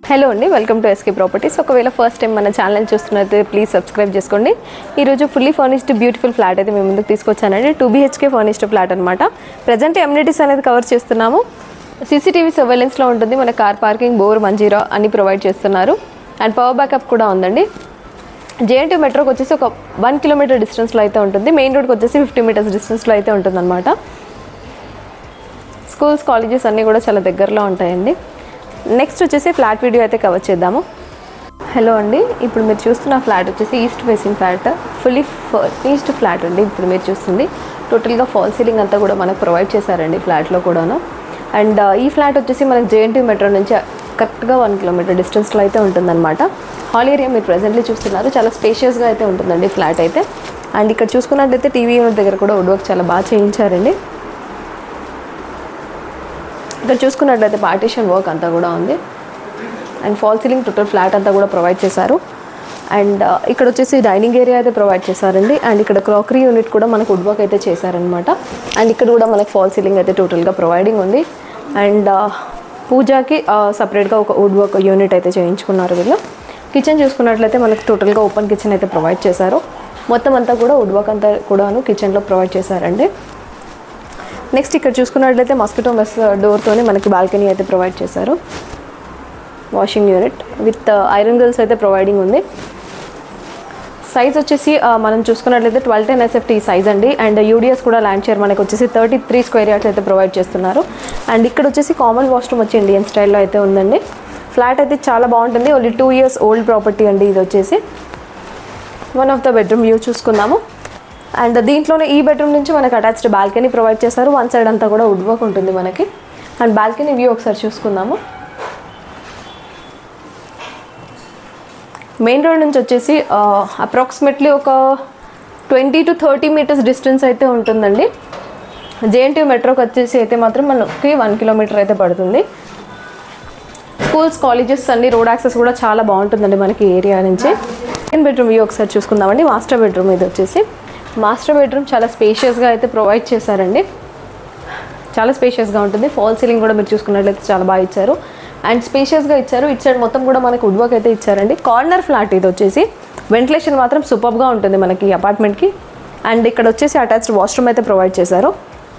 Hello అండి, welcome to SK properties. ఒకవేళ first time మన ఛానల్ చూస్తున్నట్లయితే ప్లీజ్ సబ్స్క్రైబ్ చేసుకోండి. ఈరోజు ఫుల్లీ ఫర్నిష్డ్ బ్యూటిఫుల్ ఫ్లాట్ అయితే మేము ముందుకు తీసుకొచ్చానండి. 2 BHK ఫర్నిష్డ్ ఫ్లాట్ అనమాట. ప్రజెంట్ ఎమ్యూనిటీస్ అనేది కవర్ చేస్తున్నాము. సీసీటీవీ సర్వేలెన్స్లో ఉంటుంది. మన కార్ పార్కింగ్, బోర్, మంజీరా అన్ని ప్రొవైడ్ చేస్తున్నారు. అండ్ పవర్ బ్యాకప్ కూడా ఉందండి. JNT మెట్రోకి వచ్చేసి ఒక 1 కిలోమీటర్ డిస్టెన్స్లో అయితే ఉంటుంది. మెయిన్ రోడ్కి వచ్చేసి 50 మీటర్స్ డిస్టెన్స్లో అయితే ఉంటుందన్నమాట. స్కూల్స్, కాలేజెస్ అన్నీ కూడా చాలా దగ్గరలో ఉంటాయండి. నెక్స్ట్ వచ్చేసి ఫ్లాట్ వీడియో అయితే కవర్ చేద్దాము. హలో అండి, ఇప్పుడు మీరు చూస్తున్న ఫ్లాట్ వచ్చేసి east facing flat, fully furnished flat అండి. ఇప్పుడు మీరు చూస్తుంది టోటల్గా ఫాల్ సీలింగ్ అంతా కూడా మనకు ప్రొవైడ్ చేశారండి ఫ్లాట్లో కూడాను. అండ్ ఈ ఫ్లాట్ వచ్చేసి మనకు JNT మెట్రో నుంచి కరెక్ట్గా 1 కిలోమీటర్ డిస్టెన్స్లో అయితే ఉంటుందన్నమాట. హాల్ ఏరియా మీరు ప్రెజెంట్లీ చూస్తున్నారు, చాలా స్పేషియస్గా అయితే ఉంటుందండి ఫ్లాట్ అయితే. అండ్ ఇక్కడ చూసుకున్నట్లయితే టీవీ యూనిట్ దగ్గర కూడా వుడ్ వర్క్ చాలా బాగా చేయించారండి. ఇక్కడ చూసుకున్నట్లయితే పార్టీషన్ వర్క్ అంతా కూడా ఉంది. And fall ceiling total flat అంతా కూడా ప్రొవైడ్ చేశారు. అండ్ ఇక్కడ వచ్చేసి డైనింగ్ ఏరియా అయితే ప్రొవైడ్ చేశారండి. అండ్ ఇక్కడ క్రాకరీ యూనిట్ కూడా మనకు వుడ్ వర్క్ అయితే చేశారనమాట. అండ్ ఇక్కడ కూడా మనకు ఫాల్ సీలింగ్ అయితే టోటల్గా ప్రొవైడింగ్ ఉంది. అండ్ పూజకి సపరేట్గా ఒక వుడ్ వర్క్ యూనిట్ అయితే చేయించుకున్నారు వీళ్ళు. కిచెన్ చూసుకున్నట్లయితే మనకు టోటల్గా ఓపెన్ కిచెన్ అయితే ప్రొవైడ్ చేశారు. మొత్తం అంతా కూడా వుడ్ వర్క్ అంతా కూడాను కిచెన్లో ప్రొవైడ్ చేశారండి. నెక్స్ట్ ఇక్కడ చూసుకున్నట్లయితే మస్కిటో మెస్ డోర్తోనే మనకి బాల్కనీ అయితే ప్రొవైడ్ చేశారు. Washing unit with iron grills అయితే ప్రొవైడింగ్ ఉంది. సైజ్ వచ్చేసి మనం చూసుకున్నట్లయితే 1210 SFT సైజ్ అండి. అండ్ UDS కూడా ల్యాండ్ షేర్ మనకు వచ్చేసి 33 స్క్వేర్ యార్డ్స్ అయితే ప్రొవైడ్ చేస్తున్నారు. అండ్ ఇక్కడ వచ్చేసి కామన్ వాష్రూమ్ వచ్చి ఇండియన్ స్టైల్లో అయితే ఉందండి. ఫ్లాట్ అయితే చాలా బాగుంటుంది. ఓన్లీ 2 years ఓల్డ్ ప్రాపర్టీ అండి. ఇది వచ్చేసి one of the bedroom view చూసుకుందాము. అండ్ దీంట్లోనే ఈ బెడ్రూమ్ నుంచి మనకు అటాచ్డ్ బాల్కనీ ప్రొవైడ్ చేస్తారు. వన్ సైడ్ అంతా కూడా వుడ్ వర్క్ ఉంటుంది మనకి. అండ్ బాల్కనీ వ్యూ ఒకసారి చూసుకుందాము. మెయిన్ రోడ్ నుంచి వచ్చేసి అప్రాక్సిమేట్లీ ఒక 20 to 30 మీటర్స్ డిస్టెన్స్ అయితే ఉంటుందండి. JNT మెట్రోకి వచ్చేసి అయితే మాత్రం మనకి 1 కిలోమీటర్ అయితే పడుతుంది. స్కూల్స్, కాలేజెస్ అన్ని రోడ్ యాక్సెస్ కూడా చాలా బాగుంటుందండి మనకి ఏరియా నుంచి. సెకండ్ బెడ్రూమ్ వ్యూ ఒకసారి చూసుకుందామండి. మాస్టర్ బెడ్రూమ్ ఇది వచ్చేసి. మాస్టర్ బెడ్రూమ్ చాలా స్పేషియస్గా అయితే ప్రొవైడ్ చేశారండి. చాలా స్పేషియస్గా ఉంటుంది. ఫాల్ సీలింగ్ కూడా మీరు చూసుకున్నట్లయితే చాలా బాగా ఇచ్చారు. అండ్ స్పేషియస్గా ఇచ్చారు. ఇటు సైడ్ మొత్తం కూడా మనకు వుడ్ వర్క్ అయితే ఇచ్చారండి. కార్నర్ ఫ్లాట్ ఇది వచ్చేసి. వెంటిలేషన్ మాత్రం సూపర్గా ఉంటుంది మనకి ఈ అపార్ట్మెంట్కి. అండ్ ఇక్కడ వచ్చేసి అటాచ్డ్ వాష్రూమ్ అయితే ప్రొవైడ్ చేశారు.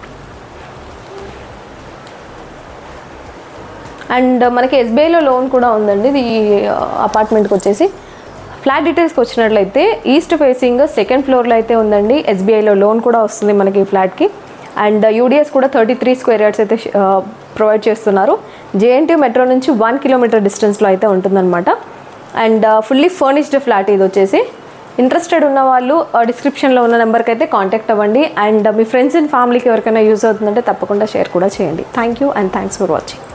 అండ్ మనకి SBIలో లోన్ కూడా ఉందండి ఈ అపార్ట్మెంట్కి వచ్చేసి. ఫ్లాట్ డీటెయిల్స్కి వచ్చినట్లయితే ఈస్ట్ ఫేసింగ్ సెకండ్ ఫ్లోర్లో అయితే ఉందండి. SBIలో లోన్ కూడా వస్తుంది మనకి ఈ ఫ్లాట్కి. అండ్ UDS కూడా 33 స్క్వేర్ యార్డ్స్ అయితే ప్రొవైడ్ చేస్తున్నారు. JNT మెట్రో నుంచి 1 కిలోమీటర్ డిస్టెన్స్లో అయితే ఉంటుందన్నమాట. అండ్ ఫుల్లీ ఫర్నిష్డ్ ఫ్లాట్ ఇది వచ్చేసి. ఇంట్రెస్టెడ్ ఉన్న వాళ్ళు డిస్క్రిప్షన్లో ఉన్న నెంబర్కి అయితే కాంటాక్ట్ అవ్వండి. అండ్ మీ ఫ్రెండ్స్ అండ్ ఫ్యామిలీకి ఎవరికైనా యూజ్ అవుతుందంటే తప్పకుండా షేర్ కూడా చేయండి. Thank you and thanks for watching.